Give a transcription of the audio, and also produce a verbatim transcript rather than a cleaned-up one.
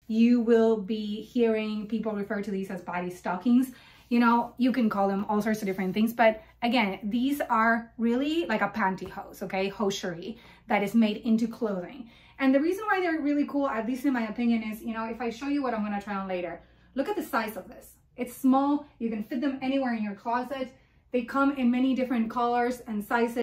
you will be hearing people refer to these as body stockings. You know, you can call them all sorts of different things, but again, these are really like a pantyhose, okay? Hosiery that is made into clothing. And the reason why they're really cool, at least in my opinion, is, you know, if I show you what I'm gonna try on later, look at the size of this. It's small, you can fit them anywhere in your closet. They come in many different colors and sizes.